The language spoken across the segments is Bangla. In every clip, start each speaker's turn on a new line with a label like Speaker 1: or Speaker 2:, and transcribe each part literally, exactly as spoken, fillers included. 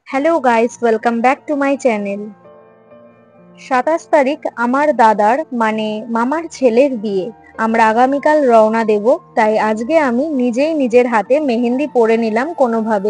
Speaker 1: Hello guys, welcome back to my channel. সাতাশ তারিখ আমার দাদার মানে মামার ছেলের বিয়ে। আমরা আগামীকাল রওনা দেব, তাই আজকে আমি নিজেই নিজের হাতে মেহেন্দি পরে নিলাম কোনোভাবে।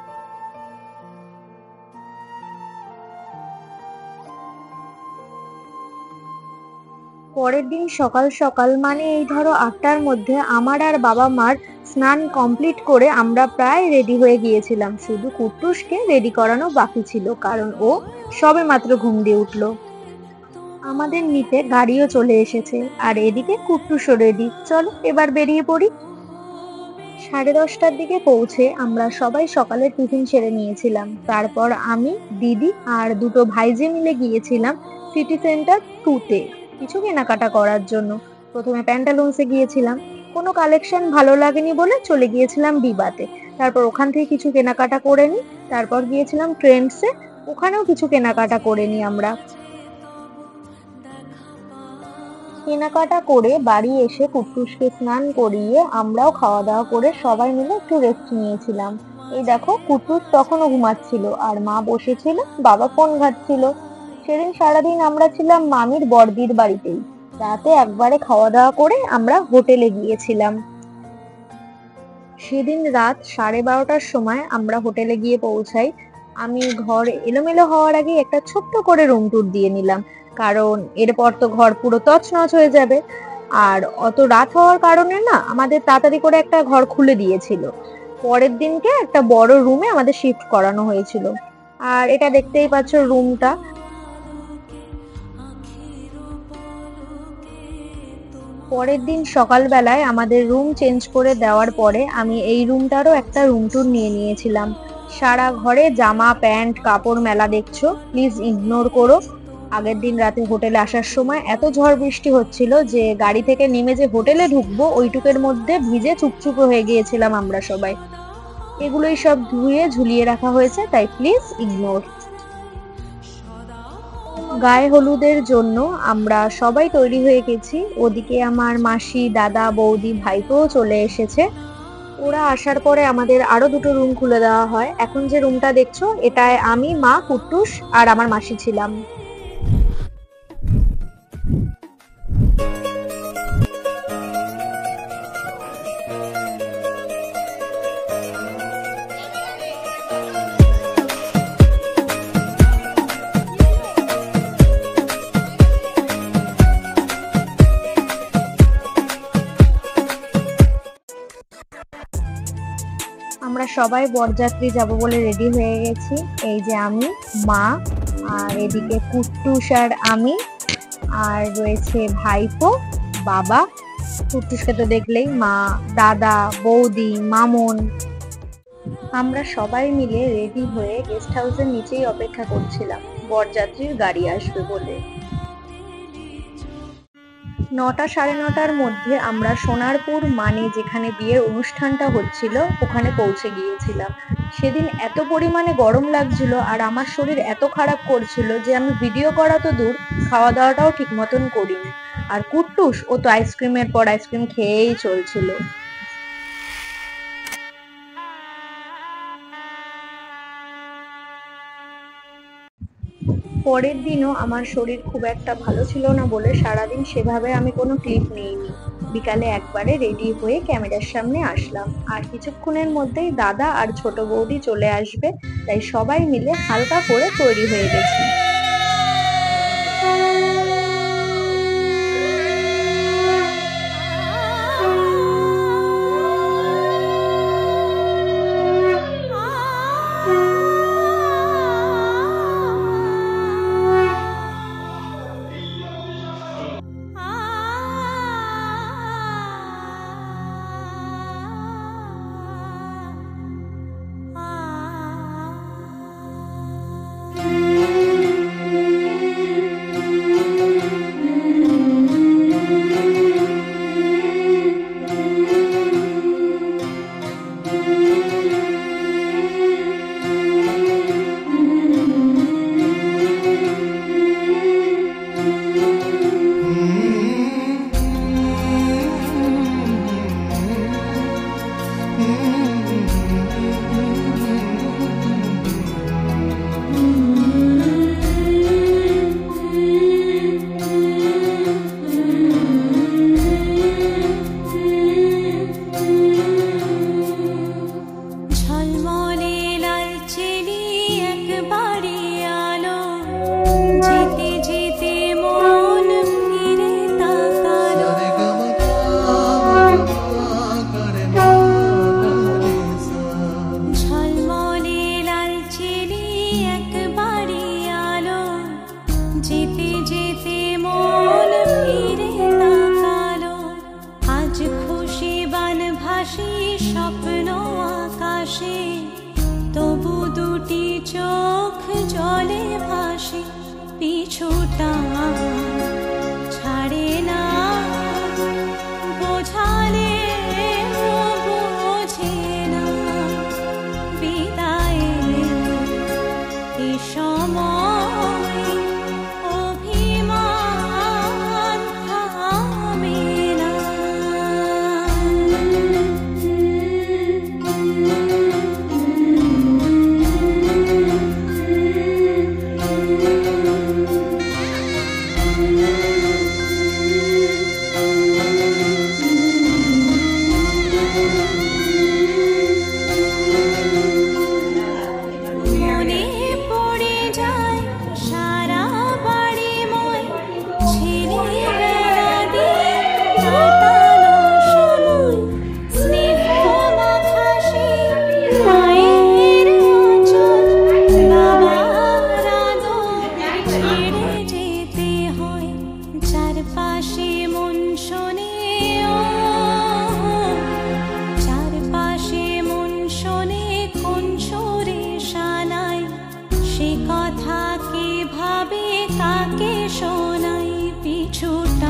Speaker 1: পরের দিন সকাল সকাল মানে এই ধরো আটটার মধ্যে আমার আর বাবা মার স্নান কমপ্লিট করে আমরা প্রায় রেডি হয়ে গিয়েছিলাম। শুধু কুট্টুসকে রেডি করানো বাকি ছিল, কারণ ও সবে মাত্র ঘুম দিয়ে উঠলো। আমাদের নিতে গাড়িও চলে এসেছে, আর এদিকে কুট্টুসও রেডি। চলো এবার বেরিয়ে পড়ি। সাড়ে দশটার দিকে পৌঁছে আমরা সবাই সকালের টিফিন সেরে নিয়েছিলাম। তারপর আমি, দিদি আর দুটো ভাইঝি মিলে গিয়েছিলাম সিটি সেন্টার টুতে কিছু কেনাকাটা করার জন্য। প্রথমে প্যান্টালুন্সে গিয়েছিলাম, কোনো কালেকশন ভালো লাগেনি বলে চলে গিয়েছিলাম বিবাতে। তারপর ওখান থেকে কিছু কেনাকাটা করে নিই। তারপর গিয়েছিলাম ট্রেন্ডসে, ওখানেও কিছু কেনাকাটা করে নিই আমরা। কেনাকাটা করে বাড়ি এসে কুট্টুসকে স্নান করিয়ে আমরাও খাওয়া দাওয়া করে সবাই মিলে একটু রেস্ট নিয়েছিলাম। এই দেখো, কুট্টুস তখনও ঘুমাচ্ছিল আর মা বসেছিল, বাবা ফোন ঘাঁটছিল। সেদিন সারাদিন আমরা ছিলাম মামির বড়দির বাড়িতেই। রাতে একবারে খাওয়া দাওয়া করে আমরা হোটেলে গিয়েছিলাম। সেদিন রাত সাড়ে বারোটার সময় আমরা হোটেলে গিয়ে পৌঁছাই। আমি ঘর এলোমেলো হওয়ার আগে একটা ছোট্ট করে রুম ট্যুর দিয়ে নিলাম, কারণ এরপর তো ঘর পুরো তছনছ হয়ে যাবে। আর অত রাত হওয়ার কারণে না আমাদের তাড়াতাড়ি করে একটা ঘর খুলে দিয়েছিল। পরের দিনকে একটা বড় রুমে আমাদের শিফট করানো হয়েছিল। আর এটা দেখতেই পাচ্ছ রুমটা। পরের দিন সকালবেলায় আমাদের রুম চেঞ্জ করে দেওয়ার পরে আমি এই রুমটারও একটা রুম ট্যুর নিয়ে নিয়েছিলাম। সারা ঘরে জামা প্যান্ট কাপড় মেলা দেখছো, প্লিজ ইগনোর করো। আগের দিন রাতে হোটেলে আসার সময় এত ঝড় বৃষ্টি হচ্ছিল যে গাড়ি থেকে নেমে যে হোটেলে ঢুকবো ওইটুকের মধ্যে ভিজে চুপচুপে হয়ে গিয়েছিলাম আমরা সবাই। এগুলোই সব ধুয়ে ঝুলিয়ে রাখা হয়েছে, তাই প্লিজ ইগনোর। গায়ে হলুদের জন্য আমরা সবাই তৈরি হয়ে গেছি। ওদিকে আমার মাসি, দাদা, বৌদি, ভাইপোও চলে এসেছে। ওরা আসার পরে আমাদের আরো দুটো রুম খুলে দেওয়া হয়। এখন যে রুমটা দেখছো এটায় আমি, মা, কুট্টুস আর আমার মাসি ছিলাম। আমরা সবাই বরযাত্রী যাব বলে রেডি হয়ে গেছি। এই যে আমি, মা, আর এদিকে কুট্টুস আর আমি, আর রয়েছে ভাইপো, বাবা। কুট্টুসকে তো দেখলেই, মা, দাদা, বৌদি, মামুন। আমরা সবাই মিলে রেডি হয়ে গেস্ট হাউসের নিচেই অপেক্ষা করছিলাম বরযাত্রীর গাড়ি আসবে বলে। নটা সাড়ে নটার মধ্যে আমরা সোনারপুর মানে যেখানে বিয়ের অনুষ্ঠানটা হচ্ছিল ওখানে পৌঁছে গিয়েছিলাম। সেদিন এত পরিমাণে গরম লাগছিল আর আমার শরীর এত খারাপ করছিল যে আমি ভিডিও করা তো দূর, খাওয়া দাওয়াটাও ঠিক মতন করিনি। আর কুট্টুস ও তো আইসক্রিমের পর আইসক্রিম খেয়েই চলছিল। পরের দিনও আমার শরীর খুব একটা ভালো ছিল না বলে সারাদিন সেভাবে আমি কোনো ক্লিপ নিইনি। বিকালে একবারে রেডি হয়ে ক্যামেরার সামনে আসলাম, আর কিছুক্ষণের মধ্যেই দাদা আর ছোট বৌদি চলে আসবে, তাই সবাই মিলে হালকা করে তৈরি হয়ে গেছি।
Speaker 2: একবারই আলো, যেতে যেতে মন ফিরে তাকালো। আজ খুশি বান ভাসি স্বপ্ন আকাশে, তবু দুটি চোখ জলে ভাসে। পিছুটা ছাড়ে না, বোঝালে বোঝে না। বিদায়ে এ সময় অভিমান থামে না। মনে পড়ে যায় সারা বাড়ি মই, ছেলেবেলা দিয়ে কাটানো সময়। স্নেহ মাখাসে মায়ের আঁচল, বাবার আদর ছেড়ে যেতে হয়। চারপাশে মন শোনে ও, চারপাশে মন শোনে কোন সুরে শানাই। সে কথা কে ভাবে কাকে শোনাই। পিছুটা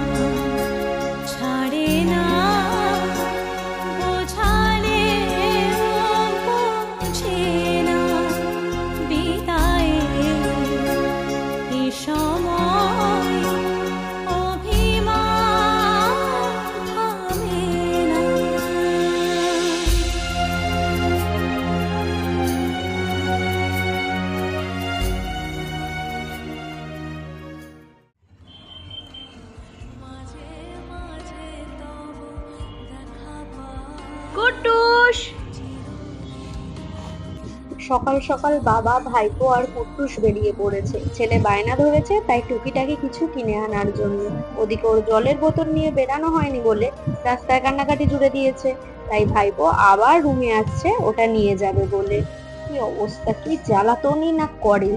Speaker 2: ছাড়ে না, বোঝালে বোঝে না। বিদায়ে এ সময় অভিমান থামে না।
Speaker 1: কুট্টুস! সকাল সকাল বাবা, ভাইপো আর কুট্টুস বেরিয়ে পড়েছে। ছেলে বায়না ধরেছে, তাই টুকিটাকি কিছু কিনে আনার জন্য। ওদিকে ওর জলের বোতল নিয়ে বেরানো হয়নি বলে রাস্তায় কান্নাকাটি জুড়ে দিয়েছে। তাই ভাইপো আবার রুমে আসছে ওটা নিয়ে যাবে বলে। কি অবস্থা, কি জ্বালাতনই না করে।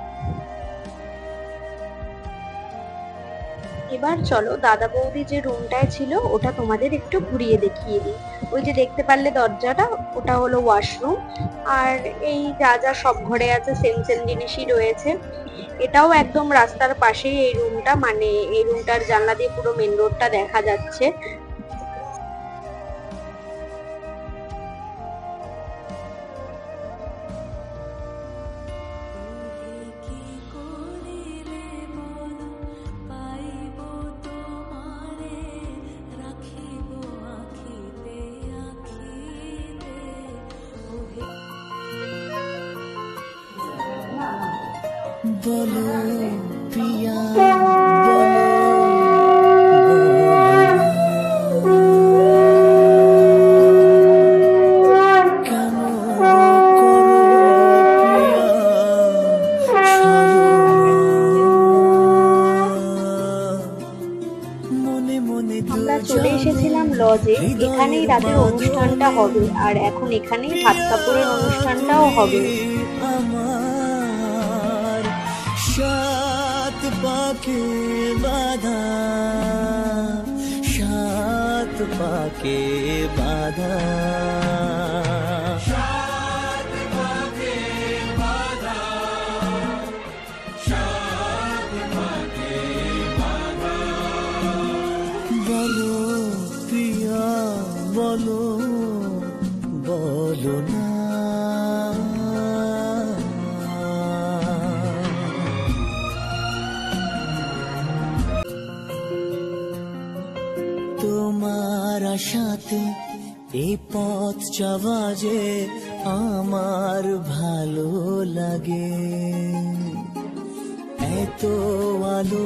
Speaker 1: এবার চলো দাদা বৌদি যে রুমটায় ছিল ওটা তোমাদের একটু ঘুরিয়ে দেখিয়ে দিই। ওই যে দেখতে পারলে দরজাটা, ওটা হলো ওয়াশরুম। আর এই যা যা সব ঘরে আছে সেম সেম জিনিসই রয়েছে। এটাও একদম রাস্তার পাশেই এই রুমটা, মানে এই রুমটার জানলা দিয়ে পুরো মেন রোডটা দেখা যাচ্ছে।
Speaker 3: বলো প্রিয়া, বলো কেন করো মনে মনে।
Speaker 1: আমরা চলে এসেছিলাম লজে, এখানেই রাতের অনুষ্ঠানটা হবে। আর এখন এখানেই ভাত কাপড়ের অনুষ্ঠানটাও হবে।
Speaker 3: আমার সাত পাকে বাধা, সাত পাকে বাধা, সাত পাকে বাধা, সাত পাকে বাধা। বলো প্রিয়া, বলো বলো না। তোমার সাথে এই পথ চলা যে আমার ভালো লাগে। এত আলো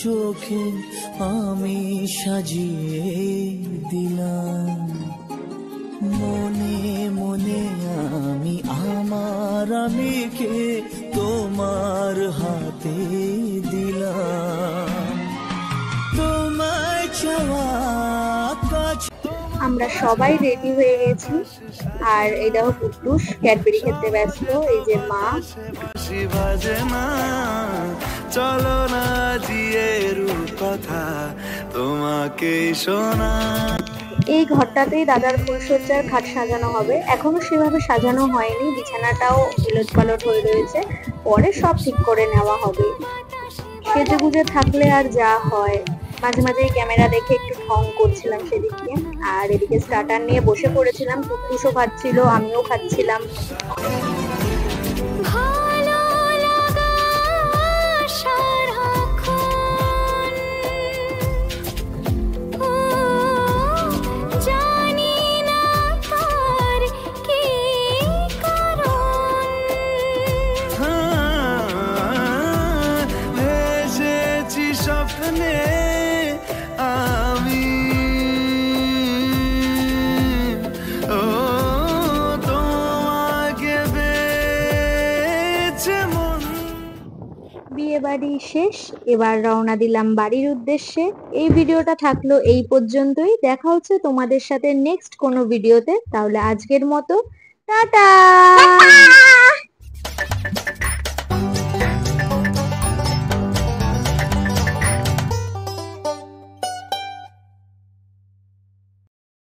Speaker 3: চোখে আমি সাজিয়ে দিলাম, মনে মনে আমি আমার আমিকে তোমার হাতে দিলাম, তোমায় চাওয়া কাছে।
Speaker 1: আমরা সবাই রেডি হয়ে গেছি, আর এই দেখো কুট্টুস ক্যাডবেরি খেতে ব্যস্ত, এই যে মা।
Speaker 4: বাজে না, চলো না দিয়ে কথা তোমাকে শোনা।
Speaker 1: এই ঘরটাতেই দাদার ফুলসজ্জার খাট সাজানো হবে। এখনো সেভাবে সাজানো হয়নি, বিছানাটাও উলট পালট হয়ে রয়েছে, পরে সব ঠিক করে নেওয়া হবে। সেজে গুজে থাকলে আর যা হয়। মাঝে মাঝে ক্যামেরা দেখে একটু ঢং করছিলাম সেদিকে, আর এদিকে স্টার্টার নিয়ে বসে পড়েছিলাম। কুট্টুসও খাচ্ছিল, আমিও খাচ্ছিলাম।
Speaker 2: ভালো লাগা সারাক্ষণ, ও জানি না তার কি কারণ।
Speaker 4: ভেসেছি স্বপ্নে আমি, ও তোমাকে পেয়েছে মন।
Speaker 1: বিয়ে বাড়ি শেষ, এবার রওনা দিলাম বাড়ির উদ্দেশ্যে। এই ভিডিওটা থাকলো এই পর্যন্তই। দেখা হচ্ছে তোমাদের সাথে নেক্সট কোনো ভিডিওতে। তাহলে আজকের মতো টাটা।